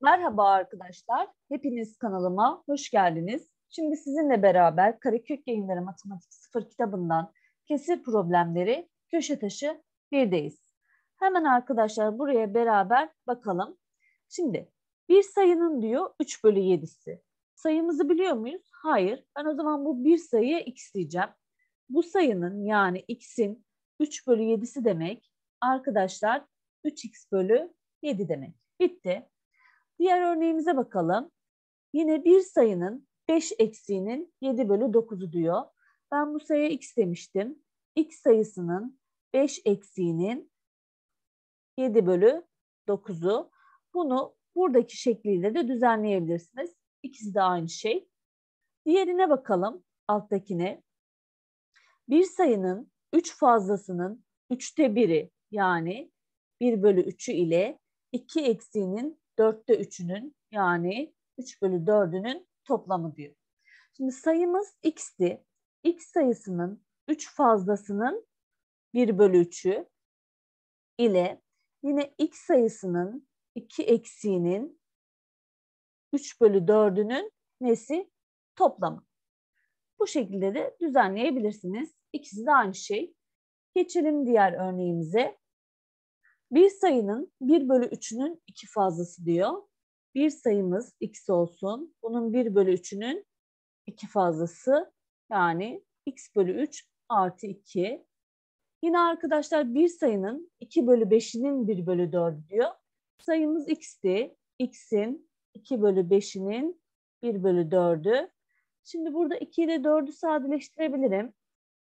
Merhaba arkadaşlar, hepiniz kanalıma hoş geldiniz. Şimdi sizinle beraber Karekök Yayınları Matematik 0 kitabından kesir problemleri köşe taşı 1'deyiz. Hemen arkadaşlar buraya beraber bakalım. Şimdi bir sayının diyor 3 bölü 7'si. Sayımızı biliyor muyuz? Hayır. Ben o zaman bu bir sayıya x diyeceğim. Bu sayının yani x'in 3 bölü 7'si demek arkadaşlar 3x bölü 7 demek. Bitti. Diğer örneğimize bakalım. Yine bir sayının 5 eksiğinin 7 bölü 9'u diyor. Ben bu sayıya x demiştim. X sayısının 5 eksiğinin 7 bölü 9'u. Bunu buradaki şekliyle de düzenleyebilirsiniz. İkisi de aynı şey. Diğerine bakalım, alttakine. Bir sayının 3 fazlasının 3'te 1'i yani 1 bölü 3'ü ile 2 eksiğinin 4'te 3'ünün yani 3 bölü 4'ünün toplamı diyor. Şimdi sayımız x'ti. X sayısının 3 fazlasının 1 bölü 3'ü ile yine x sayısının 2 eksiğinin 3 bölü 4'ünün nesi? Toplamı. Bu şekilde de düzenleyebilirsiniz. İkisi de aynı şey. Geçelim diğer örneğimize. Bir sayının 1 bölü 3'ünün 2 fazlası diyor. Bir sayımız x olsun. Bunun 1 bölü 3'ünün 2 fazlası yani x bölü 3 artı 2. Yine arkadaşlar bir sayının 2 bölü 5'inin 1 bölü 4'ü diyor. Sayımız x'ti. X'in 2 bölü 5'inin 1 bölü 4'ü. Şimdi burada 2 ile 4'ü sadeleştirebilirim.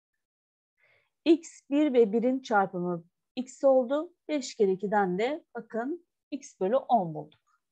X 1 ve 1'in çarpımı x oldu. 5 kere 2'den de bakın x bölü 10 bulduk.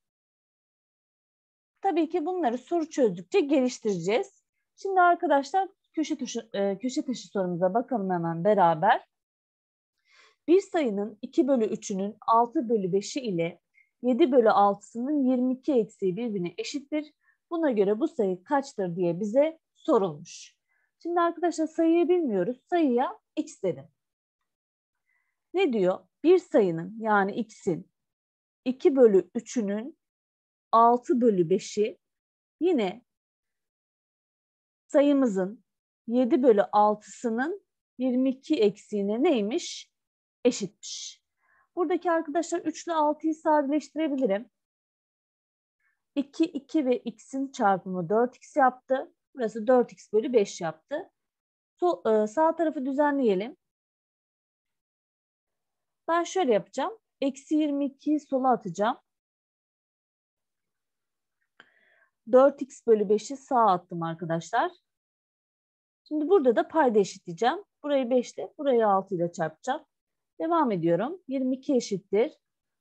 Tabii ki bunları soru çözdükçe geliştireceğiz. Şimdi arkadaşlar köşe taşı sorumuza bakalım hemen beraber. Bir sayının 2 bölü 3'ünün 6 bölü 5'i ile 7 bölü 6'sının 22 eksiği birbirine eşittir. Buna göre bu sayı kaçtır diye bize sorulmuş. Şimdi arkadaşlar sayıyı bilmiyoruz. Sayıya x dedim. Ne diyor? Bir sayının yani x'in 2 bölü 3'ünün 6 bölü 5'i yine sayımızın 7 bölü 6'sının 22 eksiğine neymiş? Eşitmiş. Buradaki arkadaşlar 3 ile 6'yı sadeleştirebilirim. 2, 2 ve x'in çarpımı 4x yaptı. Burası 4x bölü 5 yaptı. Sağ tarafı düzenleyelim. Ben şöyle yapacağım. Eksi 22'yi sola atacağım. 4x bölü 5'i sağa attım arkadaşlar. Şimdi burada da payda eşitleyeceğim. Burayı 5 ile, burayı 6 ile çarpacağım. Devam ediyorum. 22 eşittir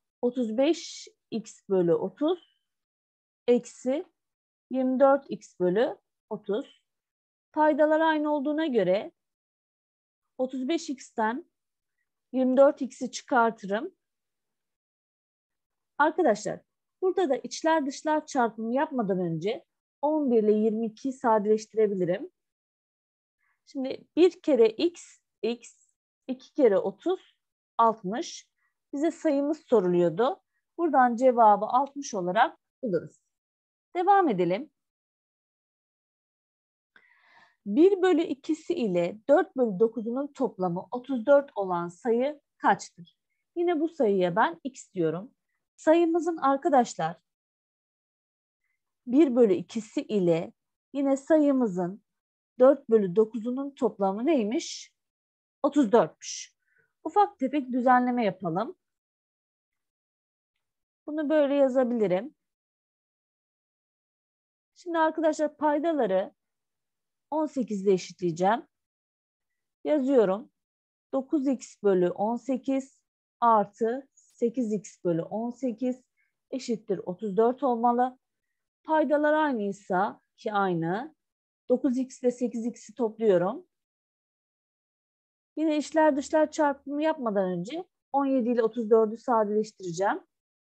35x bölü 30 eksi 24x bölü 30. Paydalar aynı olduğuna göre 35x'ten 24x'i çıkartırım. Arkadaşlar burada da içler dışlar çarpımı yapmadan önce 11 ile 22'yi sadeleştirebilirim. Şimdi bir kere x, 2 kere 30, 60. Bize sayımız soruluyordu. Buradan cevabı 60 olarak buluruz. Devam edelim. 1 bölü 2'si ile 4 bölü 9'unun toplamı 34 olan sayı kaçtır? Yine bu sayıya ben x diyorum. Sayımızın arkadaşlar 1 bölü 2'si ile yine sayımızın 4 bölü 9'unun toplamı neymiş? 34'müş. Ufak tefek düzenleme yapalım. Bunu böyle yazabilirim. Şimdi arkadaşlar paydaları 18 ile eşitleyeceğim. Yazıyorum. 9x bölü 18 artı 8x bölü 18 eşittir 34 olmalı. Paydalar aynıysa ki aynı. 9x ile 8x'i topluyorum. Yine içler dışlar çarpımı yapmadan önce 17 ile 34'ü sadeleştireceğim.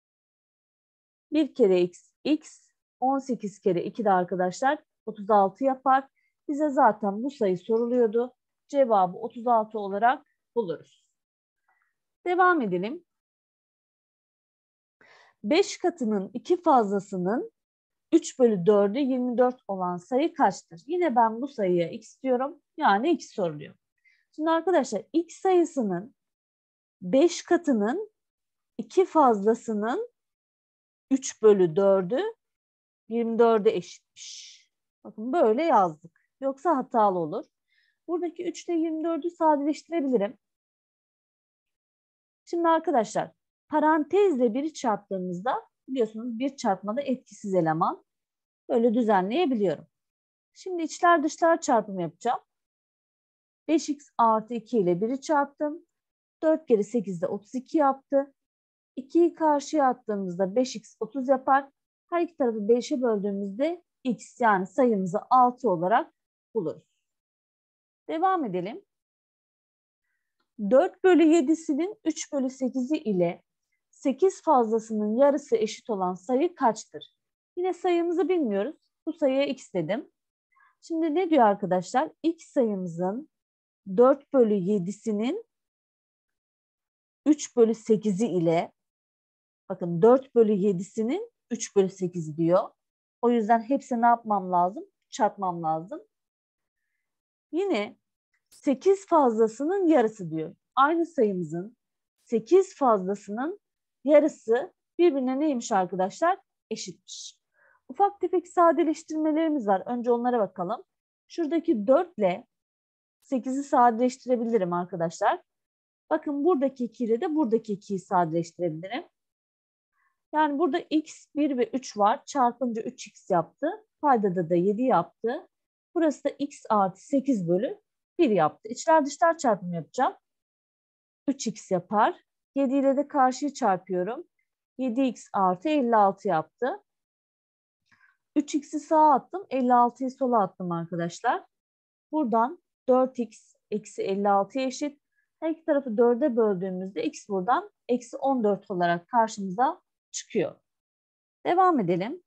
1 kere x, 18 kere 2 de arkadaşlar 36 yapar. Bize zaten bu sayı soruluyordu. Cevabı 36 olarak buluruz. Devam edelim. 5 katının 2 fazlasının 3 bölü 4'ü 24 olan sayı kaçtır? Yine ben bu sayıya x diyorum. Yani x soruluyor. Şimdi arkadaşlar x sayısının 5 katının 2 fazlasının 3 bölü 4'ü 24'e eşitmiş. Bakın böyle yazdık. Yoksa hatalı olur. Buradaki 3 ile 24'ü sadeleştirebilirim. Şimdi arkadaşlar parantezle 1'i çarptığımızda biliyorsunuz bir çarpmada etkisiz eleman. Böyle düzenleyebiliyorum. Şimdi içler dışlar çarpımı yapacağım. 5x artı 2 ile 1'i çarptım. 4 kere 8 de 32 yaptı. 2'yi karşıya attığımızda 5x 30 yapar. Her iki tarafı 5'e böldüğümüzde x yani sayımızı 6 olarak buluruz. Devam edelim. 4 bölü 7'sinin 3 bölü 8'i ile 8 fazlasının yarısı eşit olan sayı kaçtır? Yine sayımızı bilmiyoruz. Bu sayıya x dedim. Şimdi ne diyor arkadaşlar? X sayımızın 4 bölü 7'sinin 3 bölü 8'i ile bakın 4 bölü 7'sinin 3 bölü 8'i diyor. O yüzden hepsini ne yapmam lazım? Çarpmam lazım. Yine 8 fazlasının yarısı diyor. Aynı sayımızın 8 fazlasının yarısı birbirine neymiş arkadaşlar? Eşitmiş. Ufak tefek sadeleştirmelerimiz var. Önce onlara bakalım. Şuradaki 4 ile 8'i sadeleştirebilirim arkadaşlar. Bakın buradaki 2 ile de buradaki 2'yi sadeleştirebilirim. Yani burada x, 1 ve 3 var. Çarpınca 3x yaptı. Paydada da 7 yaptı. Burası da x artı 8 bölü 1 yaptı. İçler dışlar çarpımı yapacağım. 3x yapar. 7 ile de karşıyı çarpıyorum. 7x artı 56 yaptı. 3x'i sağa attım. 56'yı sola attım arkadaşlar. Buradan 4x eksi 56'ya eşit. Her iki tarafı 4'e böldüğümüzde x buradan eksi 14 olarak karşımıza çıkıyor. Devam edelim.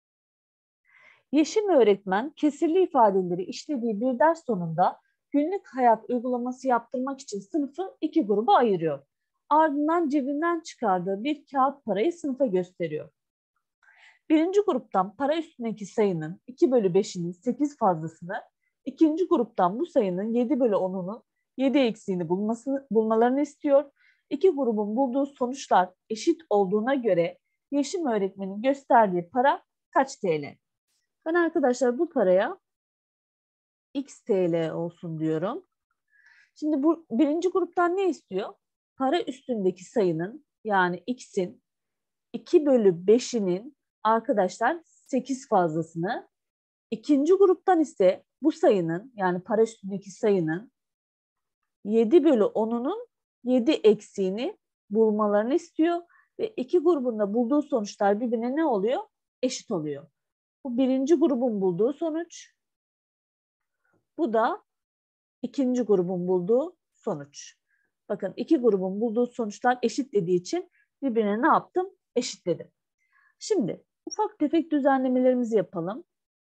Yeşim öğretmen kesirli ifadeleri işlediği bir ders sonunda günlük hayat uygulaması yaptırmak için sınıfı 2 gruba ayırıyor. Ardından cebinden çıkardığı bir kağıt parayı sınıfa gösteriyor. Birinci gruptan para üstündeki sayının 2 bölü 5'inin 8 fazlasını, ikinci gruptan bu sayının 7 bölü 10'unun 7 eksiğini bulmalarını istiyor. İki grubun bulduğu sonuçlar eşit olduğuna göre Yeşim öğretmenin gösterdiği para kaç TL? Ben arkadaşlar bu paraya x TL olsun diyorum. Şimdi bu birinci gruptan ne istiyor? Para üstündeki sayının yani x'in 2 bölü 5'inin arkadaşlar 8 fazlasını. İkinci gruptan ise bu sayının yani para üstündeki sayının 7 bölü 10'unun 7 eksiğini bulmalarını istiyor. Ve iki grubun da bulduğu sonuçlar birbirine ne oluyor? Eşit oluyor. Bu birinci grubun bulduğu sonuç. Bu da ikinci grubun bulduğu sonuç. Bakın iki grubun bulduğu sonuçlar eşit dediği için birbirine ne yaptım? Eşitledim. Şimdi ufak tefek düzenlemelerimizi yapalım.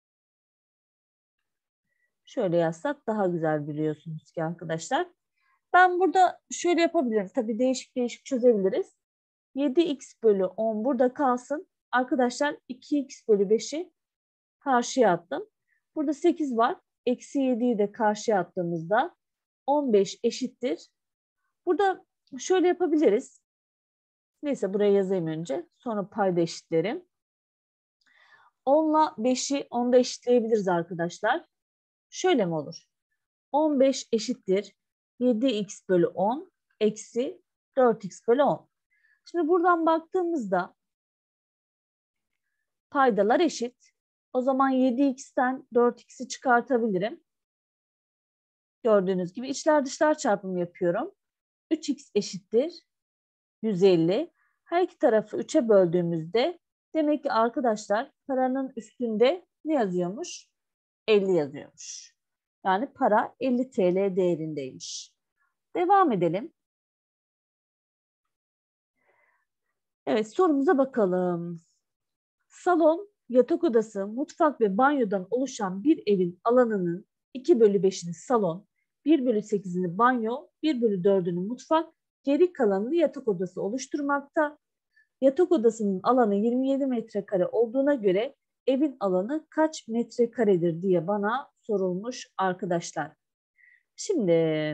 Şöyle yazsak daha güzel biliyorsunuz ki arkadaşlar. Ben burada şöyle yapabilirim. Tabii değişik değişik çözebiliriz. 7x bölü 10 burada kalsın. Arkadaşlar 2x bölü 5'i karşıya attım. Burada 8 var. Eksi 7'yi de karşıya attığımızda 15 eşittir. Burada şöyle yapabiliriz. Neyse buraya yazayım önce. Sonra payda eşitlerim. 10 ile 5'i 10'da eşitleyebiliriz arkadaşlar. Şöyle mi olur? 15 eşittir 7x bölü 10 eksi 4x bölü 10. Şimdi buradan baktığımızda paydalar eşit. O zaman 7x'ten 4x'i çıkartabilirim. Gördüğünüz gibi içler dışlar çarpımı yapıyorum. 3x eşittir 150. Her iki tarafı 3'e böldüğümüzde demek ki arkadaşlar paranın üstünde ne yazıyormuş? 50 yazıyormuş. Yani para 50 TL değerindeymiş. Devam edelim. Evet sorumuza bakalım. Salon, yatak odası, mutfak ve banyodan oluşan bir evin alanının 2 bölü 5'ini salon, 1 bölü 8'ini banyo, 1 bölü 4'ünü mutfak, geri kalanını yatak odası oluşturmakta. Yatak odasının alanı 27 metrekare olduğuna göre evin alanı kaç metrekaredir diye bana sorulmuş arkadaşlar. Şimdi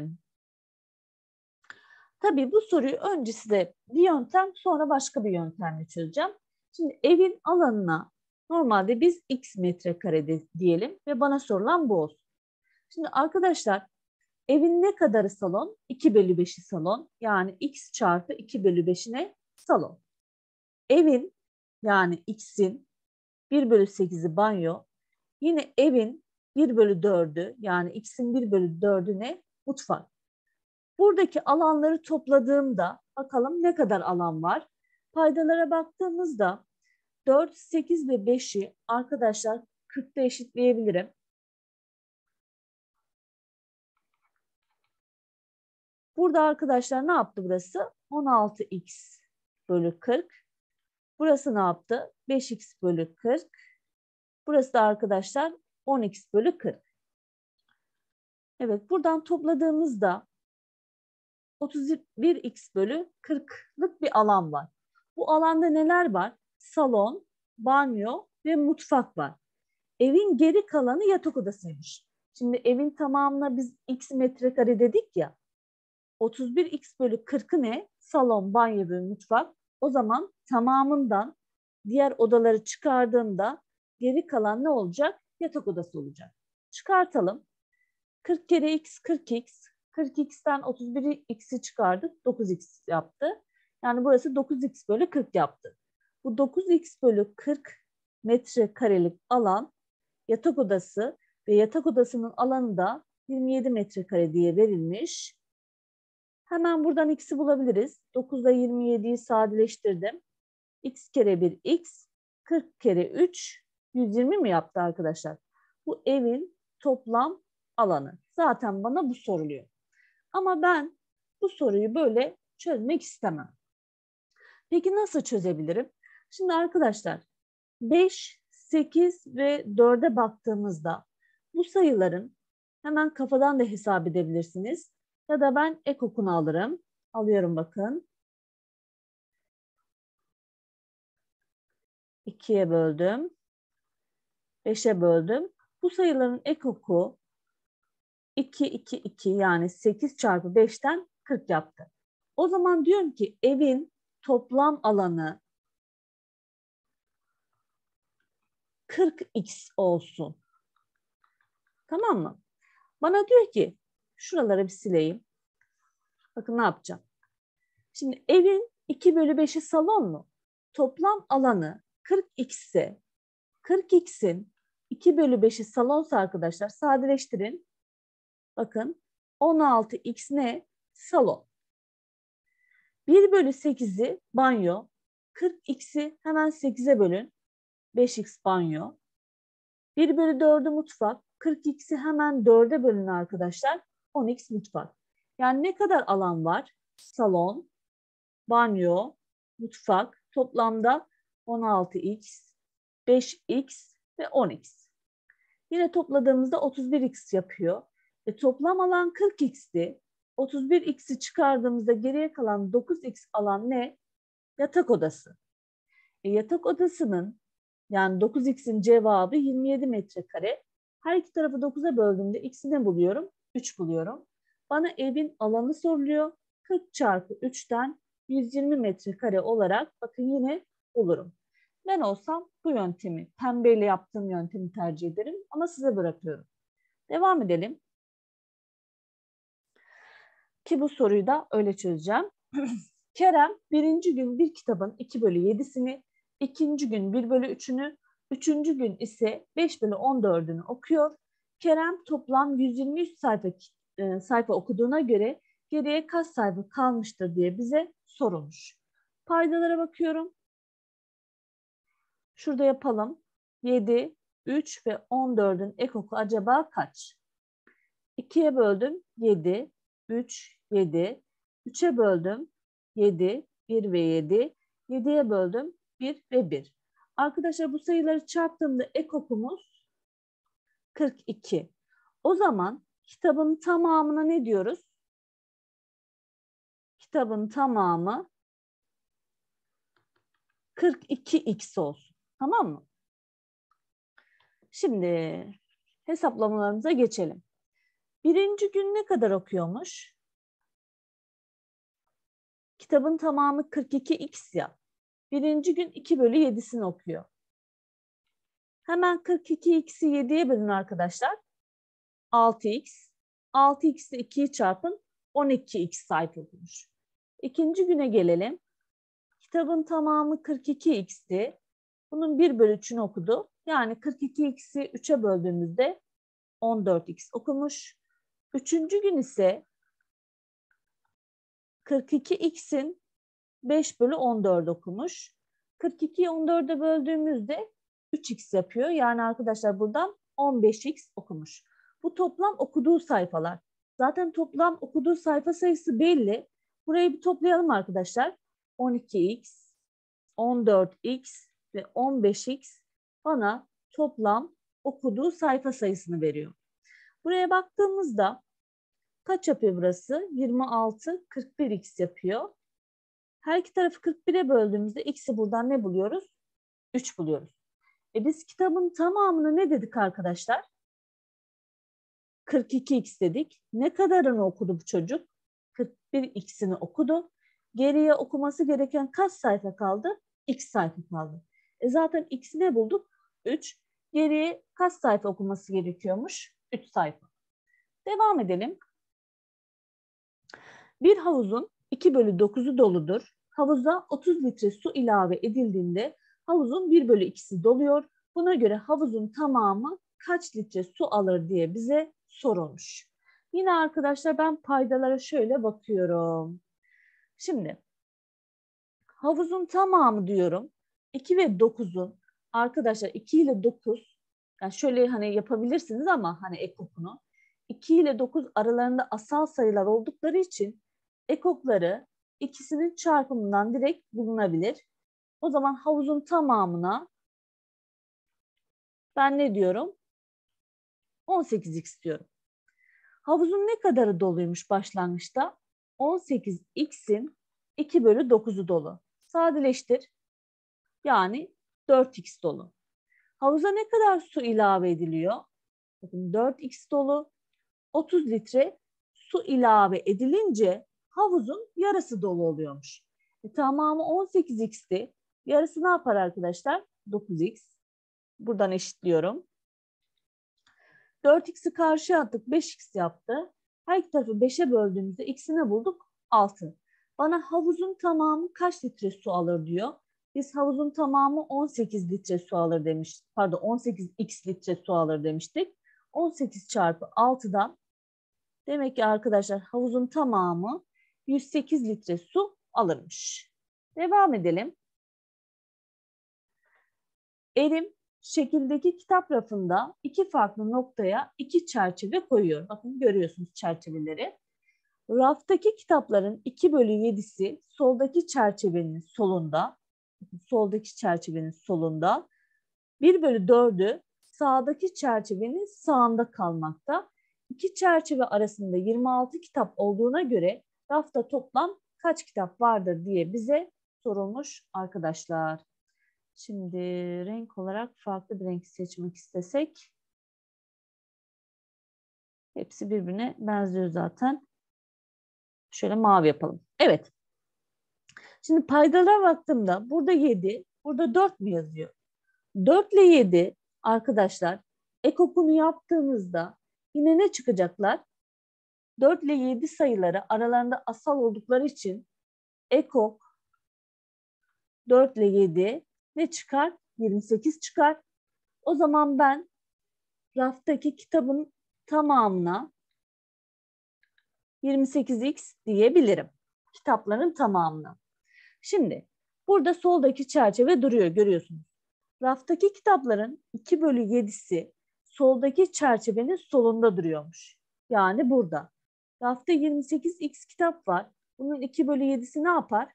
tabii bu soruyu önce size bir yöntem, sonra başka bir yöntemle çözeceğim. Şimdi evin alanına normalde biz x metrekare diyelim ve bana sorulan bu olsun. Şimdi arkadaşlar evin ne kadarı salon? 2/5'i salon. Yani x çarpı 2/5'ine salon. Evin yani x'in 1/8'i banyo. Yine evin 1/4'ü yani x'in 1/4'ü ne? Mutfak. Buradaki alanları topladığımda bakalım ne kadar alan var. Paydalara baktığımızda 4, 8 ve 5'i arkadaşlar 40'ta eşitleyebilirim. Burada arkadaşlar ne yaptı burası? 16x bölü 40. Burası ne yaptı? 5x bölü 40. Burası da arkadaşlar 10x bölü 40. Evet, buradan topladığımızda 31x bölü 40'lık bir alan var. Bu alanda neler var? Salon, banyo ve mutfak var. Evin geri kalanı yatak odasıymış. Şimdi evin tamamına biz x metrekare dedik ya. 31x bölü 40'ı ne? Salon, banyo ve mutfak. O zaman tamamından diğer odaları çıkardığımda geri kalan ne olacak? Yatak odası olacak. Çıkartalım. 40 kere x 40x. 40x'ten 31x'i çıkardık. 9x yaptı. Yani burası 9x bölü 40 yaptı. Bu 9x bölü 40 metrekarelik alan yatak odası ve yatak odasının alanı da 27 metrekare diye verilmiş. Hemen buradan x'i bulabiliriz. 9 ile 27'yi sadeleştirdim. X kere 1 x, 40 kere 3, 120 mi yaptı arkadaşlar? Bu evin toplam alanı. Zaten bana bu soruluyor. Ama ben bu soruyu böyle çözmek istemem. Peki nasıl çözebilirim? Şimdi arkadaşlar 5, 8 ve 4'e baktığımızda bu sayıların hemen kafadan da hesap edebilirsiniz. Ya da ben ekokunu alırım. Alıyorum bakın. 2'ye böldüm. 5'e böldüm. Bu sayıların ekoku 2, 2, 2 yani 8 çarpı 5'ten 40 yaptı. O zaman diyorum ki evin toplam alanı 40x olsun. Tamam mı? Bana diyor ki şuraları bir sileyim. Bakın ne yapacağım. Şimdi evin 2/5'i salon mu? Toplam alanı 40x ise 40x'in 2/5'i salonsa arkadaşlar sadeleştirin. Bakın 16x ne? Salon. 1/8'i banyo. 40x'i hemen 8'e bölün. 5x banyo. 1/4'ü mutfak. 40x'i hemen 4'e bölün arkadaşlar. 10x mutfak. Yani ne kadar alan var? Salon, banyo, mutfak toplamda 16x, 5x ve 10x. Yine topladığımızda 31x yapıyor. Toplam alan 40x'ti. 31x'i çıkardığımızda geriye kalan 9x alan ne? Yatak odası. Yatak odasının yani 9x'in cevabı 27 metrekare. Her iki tarafı 9'a böldüğümde x'i ne buluyorum? 3 buluyorum. Bana evin alanı soruluyor. 40 çarpı 3'ten 120 metrekare olarak bakın yine bulurum. Ben olsam bu yöntemi, pembeyle yaptığım yöntemi tercih ederim ama size bırakıyorum. Devam edelim. Ki bu soruyu da öyle çözeceğim. Kerem birinci gün bir kitabın 2/7'sini, ikinci gün 1/3'ünü, üçüncü gün ise 5/14'ünü okuyor. Kerem toplam 123 sayfa okuduğuna göre geriye kaç sayfa kalmıştır diye bize sorulmuş. Paydalara bakıyorum. Şurada yapalım. 7, 3 ve 14'ün ekoku acaba kaç? 2'ye böldüm 7, 3, 7. 3'e böldüm 7, 1 ve 7. 7'ye böldüm 1 ve 1. Arkadaşlar bu sayıları çarptığımda ekokumuz 42. O zaman kitabın tamamına ne diyoruz? Kitabın tamamı 42x olsun. Tamam mı? Şimdi hesaplamalarımıza geçelim. Birinci gün ne kadar okuyormuş? Kitabın tamamı 42x ya. Birinci gün 2/7'sini okuyor. Hemen 42x'i 7'ye bölün arkadaşlar. 6x. 6x ile 2'yi çarpın. 12x sayfa okumuş. İkinci güne gelelim. Kitabın tamamı 42x'ti. Bunun 1/3'ünü okudu. Yani 42x'i 3'e böldüğümüzde 14x okumuş. Üçüncü gün ise 42x'in 5/14 okumuş. 42'yi 14'e böldüğümüzde 3x yapıyor. Yani arkadaşlar buradan 15x okumuş. Bu toplam okuduğu sayfalar. Zaten toplam okuduğu sayfa sayısı belli. Burayı bir toplayalım arkadaşlar. 12x, 14x ve 15x bana toplam okuduğu sayfa sayısını veriyor. Buraya baktığımızda kaç yapıyor burası? 26, 41x yapıyor. Her iki tarafı 41'e böldüğümüzde x'i buradan ne buluyoruz? 3 buluyoruz. Biz kitabın tamamını ne dedik arkadaşlar? 42x dedik. Ne kadarını okudu bu çocuk? 41x'ini okudu. Geriye okuması gereken kaç sayfa kaldı? X sayfa kaldı. Zaten x'i ne bulduk? 3. Geriye kaç sayfa okuması gerekiyormuş? 3 sayfa. Devam edelim. Bir havuzun 2/9'u doludur. Havuza 30 litre su ilave edildiğinde havuzun 1/2'si doluyor. Buna göre havuzun tamamı kaç litre su alır diye bize sorulmuş. Yine arkadaşlar ben paydalara şöyle bakıyorum. Şimdi havuzun tamamı diyorum. 2 ve 9'un arkadaşlar 2 ile 9 yani şöyle hani yapabilirsiniz ama hani ekokunu 2 ile 9 aralarında asal sayılar oldukları için ekokları ikisinin çarpımından direkt bulunabilir. O zaman havuzun tamamına ben ne diyorum? 18x diyorum. Havuzun ne kadarı doluymuş başlangıçta? 18x'in 2/9'u dolu. Sadeleştir. Yani 4x dolu. Havuza ne kadar su ilave ediliyor? Bakın 4x dolu. 30 litre su ilave edilince havuzun yarısı dolu oluyormuş. Tamamı 18x'ti. Yarısı ne yapar arkadaşlar? 9x. Buradan eşitliyorum. 4x'i karşıya attık. 5x yaptı. Her iki tarafı 5'e böldüğümüzde x'i ne bulduk? 6. Bana havuzun tamamı kaç litre su alır diyor. Biz havuzun tamamı 18 litre su alır demiştik. Pardon 18x litre su alır demiştik. 18 çarpı 6'dan demek ki arkadaşlar havuzun tamamı 108 litre su alırmış. Devam edelim. Erim şekildeki kitap rafında iki farklı noktaya iki çerçeve koyuyor. Bakın görüyorsunuz çerçeveleri. Raftaki kitapların 2/7'si soldaki çerçevenin solunda. Soldaki çerçevenin solunda. 1/4'ü sağdaki çerçevenin sağında kalmakta. İki çerçeve arasında 26 kitap olduğuna göre rafta toplam kaç kitap vardır diye bize sorulmuş arkadaşlar. Şimdi renk olarak farklı bir renk seçmek istesek. Hepsi birbirine benziyor zaten. Şöyle mavi yapalım. Evet. Şimdi paydalara baktığımda burada 7, burada 4 mü yazıyor? 4 ile 7 arkadaşlar ekokunu yaptığımızda yine ne çıkacaklar? 4 ile 7 sayıları aralarında asal oldukları için ekok 4 ile 7 ne çıkar? 28 çıkar. O zaman ben raftaki kitabın tamamına 28x diyebilirim. Kitapların tamamına. Şimdi burada soldaki çerçeve duruyor görüyorsunuz. Raftaki kitapların 2/7'si soldaki çerçevenin solunda duruyormuş. Yani burada. Rafta 28x kitap var. Bunun 2/7'si ne yapar?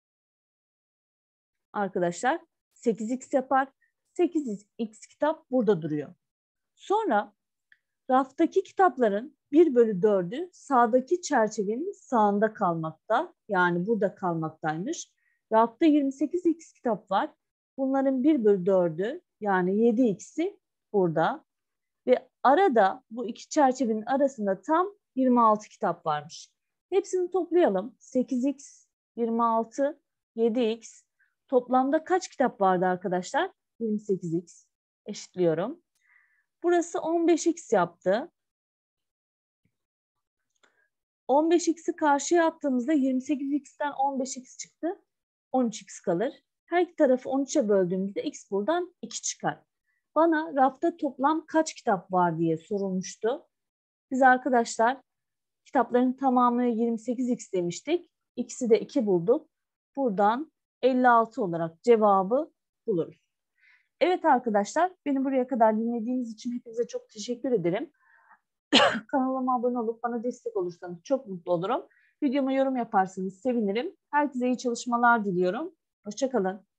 Arkadaşlar 8x yapar. 8x kitap burada duruyor. Sonra raftaki kitapların 1/4'ü sağdaki çerçevenin sağında kalmakta. Yani burada kalmaktaymış. Rafta 28x kitap var. Bunların 1/4'ü yani 7x'i burada. Ve arada bu iki çerçevenin arasında tam 26 kitap varmış. Hepsini toplayalım. 8x, 26, 7x. Toplamda kaç kitap vardı arkadaşlar? 28x. Eşitliyorum. Burası 15x yaptı. 15x'i karşıya attığımızda 28x'ten 15x çıktı. 13x kalır. Her iki tarafı 13'e böldüğümüzde x buradan 2 çıkar. Bana rafta toplam kaç kitap var diye sorulmuştu. Biz arkadaşlar kitapların tamamı 28x demiştik. X'i de 2 bulduk. Buradan 56 olarak cevabı buluruz. Evet arkadaşlar, beni buraya kadar dinlediğiniz için hepinize çok teşekkür ederim. Kanalıma abone olup bana destek olursanız çok mutlu olurum. Videoma yorum yaparsanız sevinirim. Herkese iyi çalışmalar diliyorum. Hoşça kalın.